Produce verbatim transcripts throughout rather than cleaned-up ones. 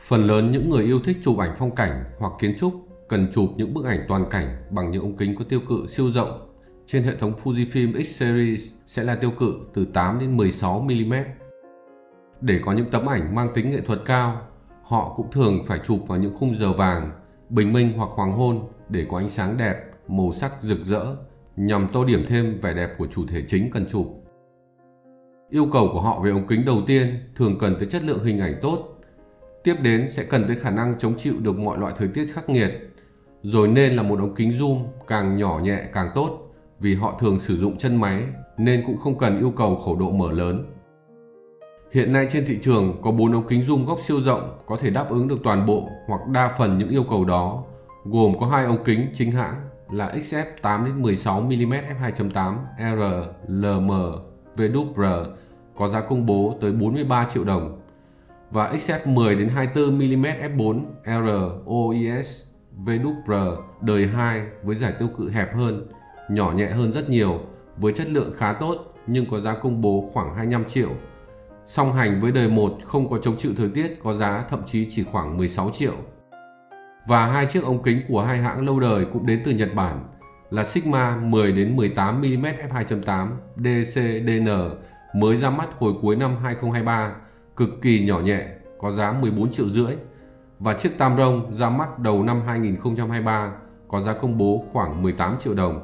Phần lớn những người yêu thích chụp ảnh phong cảnh hoặc kiến trúc cần chụp những bức ảnh toàn cảnh bằng những ống kính có tiêu cự siêu rộng. Trên hệ thống Fujifilm X-Series sẽ là tiêu cự từ tám đến mười sáu mi li mét. Để có những tấm ảnh mang tính nghệ thuật cao, họ cũng thường phải chụp vào những khung giờ vàng, bình minh hoặc hoàng hôn để có ánh sáng đẹp, màu sắc rực rỡ, nhằm tô điểm thêm vẻ đẹp của chủ thể chính cần chụp. Yêu cầu của họ về ống kính đầu tiên thường cần tới chất lượng hình ảnh tốt. Tiếp đến sẽ cần tới khả năng chống chịu được mọi loại thời tiết khắc nghiệt. Rồi nên là một ống kính zoom càng nhỏ nhẹ càng tốt, vì họ thường sử dụng chân máy nên cũng không cần yêu cầu khẩu độ mở lớn. Hiện nay trên thị trường có bốn ống kính zoom góc siêu rộng có thể đáp ứng được toàn bộ hoặc đa phần những yêu cầu đó, gồm có hai ống kính chính hãng là X F tám đến mười sáu mi li mét f hai chấm tám R L M V W R có giá công bố tới bốn mươi ba triệu đồng, và X F mười đến hai mươi tư mi li mét f bốn R O I S V W R đời hai với giải tiêu cự hẹp hơn, nhỏ nhẹ hơn rất nhiều, với chất lượng khá tốt nhưng có giá công bố khoảng hai mươi lăm triệu. Song hành với đời một không có chống chịu thời tiết có giá thậm chí chỉ khoảng mười sáu triệu. Và hai chiếc ống kính của hai hãng lâu đời cũng đến từ Nhật Bản là Sigma mười đến mười tám mi li mét f hai chấm tám D C D N mới ra mắt hồi cuối năm hai không hai ba, cực kỳ nhỏ nhẹ, có giá mười bốn triệu rưỡi, và chiếc Tamron ra mắt đầu năm hai không hai ba có giá công bố khoảng mười tám triệu đồng.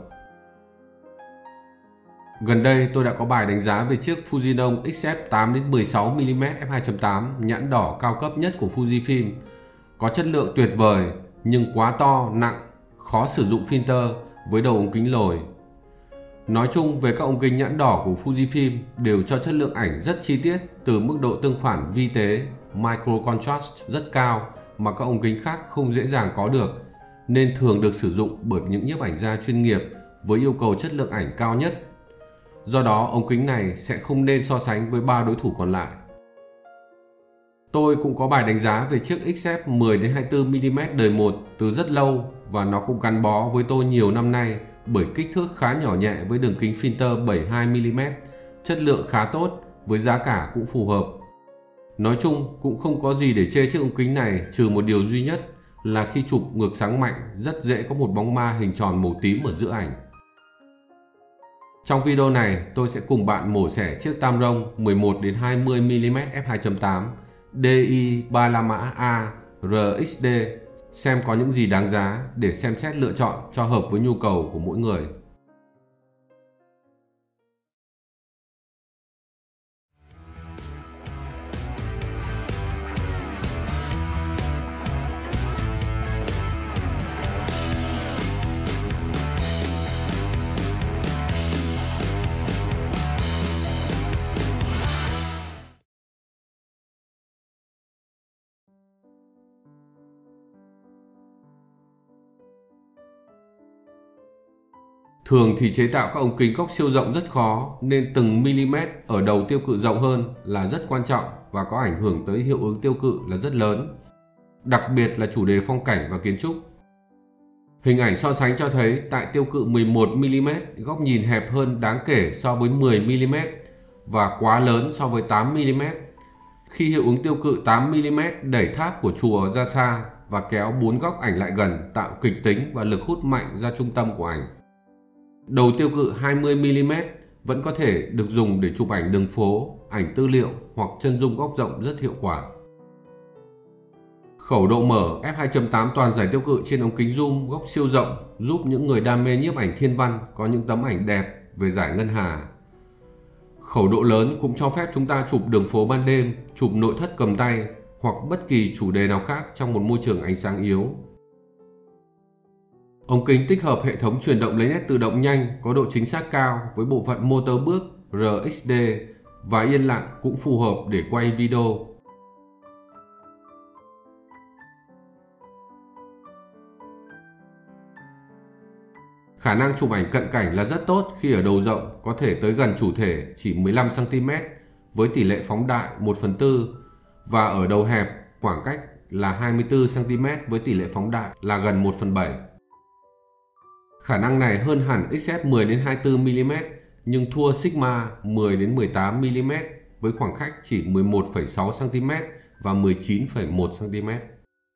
Gần đây tôi đã có bài đánh giá về chiếc Fujinon X F tám đến mười sáu mi li mét f hai chấm tám nhãn đỏ cao cấp nhất của Fujifilm. Có chất lượng tuyệt vời nhưng quá to, nặng, khó sử dụng filter với đầu ống kính lồi. Nói chung về các ống kính nhãn đỏ của Fujifilm đều cho chất lượng ảnh rất chi tiết, từ mức độ tương phản vi tế micro contrast rất cao mà các ống kính khác không dễ dàng có được, nên thường được sử dụng bởi những nhiếp ảnh gia chuyên nghiệp với yêu cầu chất lượng ảnh cao nhất. Do đó ống kính này sẽ không nên so sánh với ba đối thủ còn lại. Tôi cũng có bài đánh giá về chiếc X F mười đến hai mươi tư mi li mét đời một từ rất lâu, và nó cũng gắn bó với tôi nhiều năm nay bởi kích thước khá nhỏ nhẹ với đường kính filter bảy mươi hai mi li mét, chất lượng khá tốt với giá cả cũng phù hợp. Nói chung cũng không có gì để chê chiếc ống kính này, trừ một điều duy nhất là khi chụp ngược sáng mạnh rất dễ có một bóng ma hình tròn màu tím ở giữa ảnh. Trong video này tôi sẽ cùng bạn mổ xẻ chiếc Tamron mười một đến hai mươi mi li mét f hai chấm tám D I ba la mã A R X D xem có những gì đáng giá để xem xét lựa chọn cho hợp với nhu cầu của mỗi người. Thường thì chế tạo các ống kính góc siêu rộng rất khó, nên từng mm ở đầu tiêu cự rộng hơn là rất quan trọng và có ảnh hưởng tới hiệu ứng tiêu cự là rất lớn, đặc biệt là chủ đề phong cảnh và kiến trúc. Hình ảnh so sánh cho thấy tại tiêu cự mười một mi li mét, góc nhìn hẹp hơn đáng kể so với mười mi li mét và quá lớn so với tám mi li mét. Khi hiệu ứng tiêu cự tám mi li mét đẩy tháp của chùa ra xa và kéo bốn góc ảnh lại gần, tạo kịch tính và lực hút mạnh ra trung tâm của ảnh. Đầu tiêu cự hai mươi mi li mét vẫn có thể được dùng để chụp ảnh đường phố, ảnh tư liệu hoặc chân dung góc rộng rất hiệu quả. Khẩu độ mở f hai chấm tám toàn giải tiêu cự trên ống kính zoom góc siêu rộng giúp những người đam mê nhiếp ảnh thiên văn có những tấm ảnh đẹp về dải ngân hà. Khẩu độ lớn cũng cho phép chúng ta chụp đường phố ban đêm, chụp nội thất cầm tay hoặc bất kỳ chủ đề nào khác trong một môi trường ánh sáng yếu. Ống kính tích hợp hệ thống chuyển động lấy nét tự động nhanh có độ chính xác cao với bộ phận motor bước R X D và yên lặng cũng phù hợp để quay video. Khả năng chụp ảnh cận cảnh là rất tốt khi ở đầu rộng có thể tới gần chủ thể chỉ mười lăm xăng ti mét với tỷ lệ phóng đại một phần tư, và ở đầu hẹp khoảng cách là hai mươi tư xăng ti mét với tỷ lệ phóng đại là gần một phần bảy. Khả năng này hơn hẳn X F mười đến hai mươi tư mi li mét nhưng thua Sigma mười đến mười tám mi li mét với khoảng cách chỉ mười một phẩy sáu xăng ti mét và mười chín phẩy một xăng ti mét.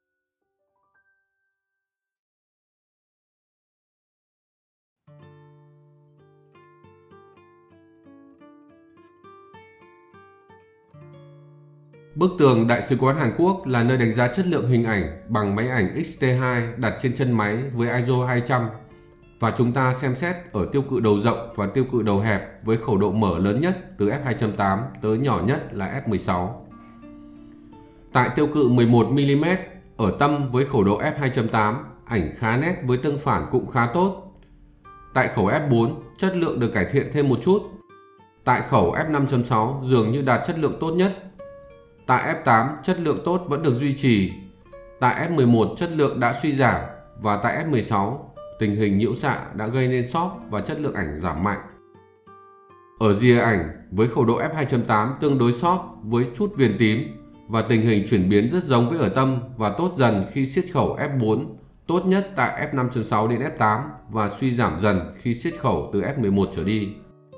Bức tường Đại sứ quán Hàn Quốc là nơi đánh giá chất lượng hình ảnh bằng máy ảnh X T hai đặt trên chân máy với i ét o hai trăm, và chúng ta xem xét ở tiêu cự đầu rộng và tiêu cự đầu hẹp với khẩu độ mở lớn nhất từ f hai chấm tám tới nhỏ nhất là f mười sáu. Tại tiêu cự mười một mi li mét ở tâm với khẩu độ f hai chấm tám, ảnh khá nét với tương phản cũng khá tốt. Tại khẩu f bốn, chất lượng được cải thiện thêm một chút. Tại khẩu f năm chấm sáu dường như đạt chất lượng tốt nhất. Tại f tám, chất lượng tốt vẫn được duy trì. Tại f mười một, chất lượng đã suy giảm, và tại f mười sáu, tình hình nhiễu xạ đã gây nên xóp và chất lượng ảnh giảm mạnh. Ở rìa ảnh với khẩu độ f hai chấm tám tương đối xóp với chút viền tím, và tình hình chuyển biến rất giống với ở tâm và tốt dần khi siết khẩu f bốn, tốt nhất tại f năm chấm sáu đến f tám và suy giảm dần khi siết khẩu từ f mười một trở đi.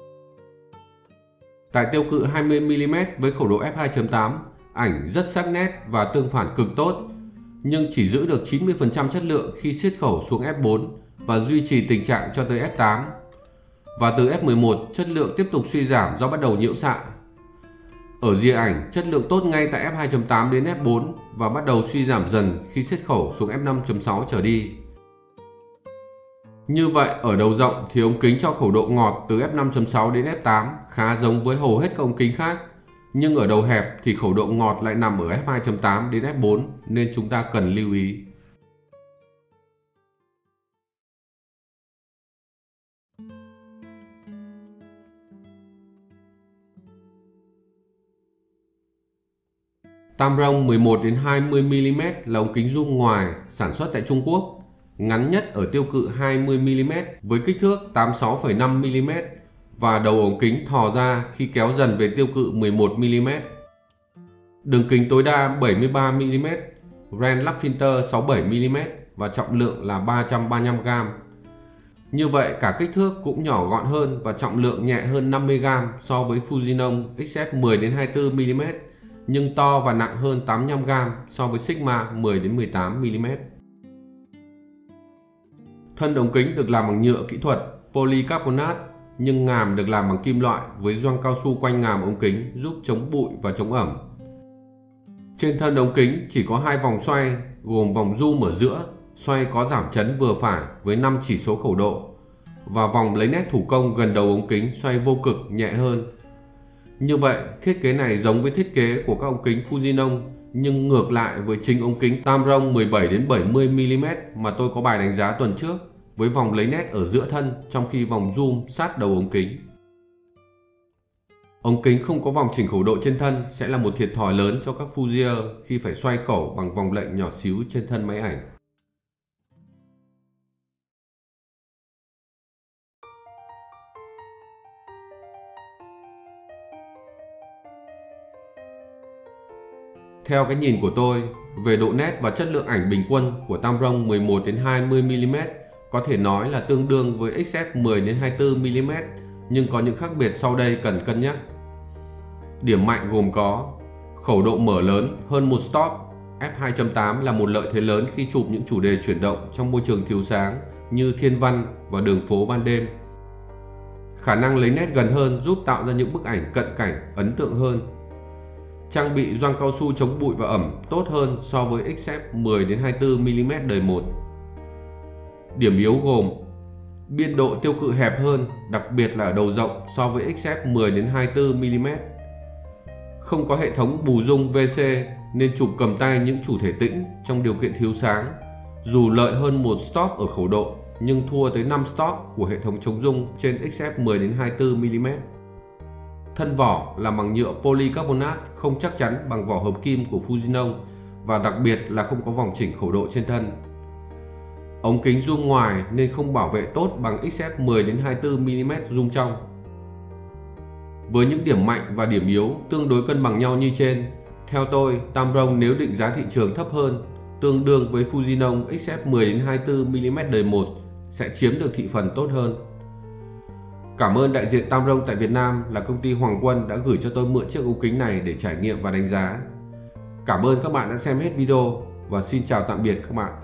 Tại tiêu cự hai mươi mi li mét với khẩu độ f hai chấm tám, ảnh rất sắc nét và tương phản cực tốt, nhưng chỉ giữ được chín mươi phần trăm chất lượng khi siết khẩu xuống f bốn và duy trì tình trạng cho tới f tám. Và từ f mười một, chất lượng tiếp tục suy giảm do bắt đầu nhiễu xạ. Ở rìa ảnh, chất lượng tốt ngay tại f hai chấm tám đến f bốn và bắt đầu suy giảm dần khi siết khẩu xuống f năm chấm sáu trở đi. Như vậy, ở đầu rộng thì ống kính cho khẩu độ ngọt từ f năm chấm sáu đến f tám khá giống với hầu hết các ống kính khác, nhưng ở đầu hẹp thì khẩu độ ngọt lại nằm ở f hai chấm tám đến f bốn nên chúng ta cần lưu ý. Tamron mười một đến hai mươi mi li mét là ống kính zoom ngoài sản xuất tại Trung Quốc, ngắn nhất ở tiêu cự hai mươi mi li mét với kích thước tám mươi sáu phẩy năm mi li mét và đầu ống kính thò ra khi kéo dần về tiêu cự mười một mi li mét. Đường kính tối đa bảy mươi ba mi li mét, Ren lắp filter sáu mươi bảy mi li mét và trọng lượng là ba trăm ba mươi lăm gam. Như vậy cả kích thước cũng nhỏ gọn hơn và trọng lượng nhẹ hơn năm mươi gam so với Fujinon X F mười đến hai mươi tư mi li mét, nhưng to và nặng hơn tám mươi lăm gam so với Sigma mười đến mười tám mi li mét. Thân ống kính được làm bằng nhựa kỹ thuật polycarbonate, nhưng ngàm được làm bằng kim loại với gioăng cao su quanh ngàm ống kính giúp chống bụi và chống ẩm. Trên thân ống kính chỉ có hai vòng xoay gồm vòng zoom ở giữa, xoay có giảm chấn vừa phải với năm chỉ số khẩu độ, và vòng lấy nét thủ công gần đầu ống kính xoay vô cực nhẹ hơn. Như vậy, thiết kế này giống với thiết kế của các ống kính Fujinon, nhưng ngược lại với chính ống kính Tamron mười bảy đến bảy mươi mi li mét mà tôi có bài đánh giá tuần trước, với vòng lấy nét ở giữa thân trong khi vòng zoom sát đầu ống kính. Ống kính không có vòng chỉnh khẩu độ trên thân sẽ là một thiệt thòi lớn cho các Fujier khi phải xoay khẩu bằng vòng lệnh nhỏ xíu trên thân máy ảnh. Theo cái nhìn của tôi, về độ nét và chất lượng ảnh bình quân của Tamron mười một đến hai mươi mi li mét có thể nói là tương đương với X F mười đến hai mươi tư mi li mét, nhưng có những khác biệt sau đây cần cân nhắc. Điểm mạnh gồm có khẩu độ mở lớn hơn một stop. F hai chấm tám là một lợi thế lớn khi chụp những chủ đề chuyển động trong môi trường thiếu sáng như thiên văn và đường phố ban đêm. Khả năng lấy nét gần hơn giúp tạo ra những bức ảnh cận cảnh ấn tượng hơn. Trang bị gioăng cao su chống bụi và ẩm tốt hơn so với X F mười đến hai mươi tư mi li mét đời một. Điểm yếu gồm biên độ tiêu cự hẹp hơn, đặc biệt là ở đầu rộng so với X F mười đến hai mươi tư mi li mét. Không có hệ thống bù dung V C nên chụp cầm tay những chủ thể tĩnh trong điều kiện thiếu sáng, dù lợi hơn một stop ở khẩu độ nhưng thua tới năm stop của hệ thống chống rung trên X F mười đến hai mươi tư mi li mét. Thân vỏ làm bằng nhựa polycarbonate không chắc chắn bằng vỏ hợp kim của Fujinon và đặc biệt là không có vòng chỉnh khẩu độ trên thân. Ống kính zoom ngoài nên không bảo vệ tốt bằng X F mười đến hai mươi tư mi li mét zoom trong. Với những điểm mạnh và điểm yếu tương đối cân bằng nhau như trên, theo tôi, Tamron nếu định giá thị trường thấp hơn, tương đương với Fujinon X F mười đến hai mươi tư mi li mét đời một sẽ chiếm được thị phần tốt hơn. Cảm ơn đại diện Tamron tại Việt Nam là công ty Hoàng Quân đã gửi cho tôi mượn chiếc ống kính này để trải nghiệm và đánh giá. Cảm ơn các bạn đã xem hết video và xin chào tạm biệt các bạn.